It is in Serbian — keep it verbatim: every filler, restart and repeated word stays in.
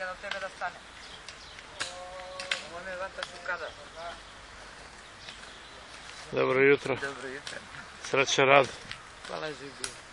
da tebe da stane. Ovo me vata kada. Dobro jutro. Dobro jutro. Srećan rad. Hvala Žibi.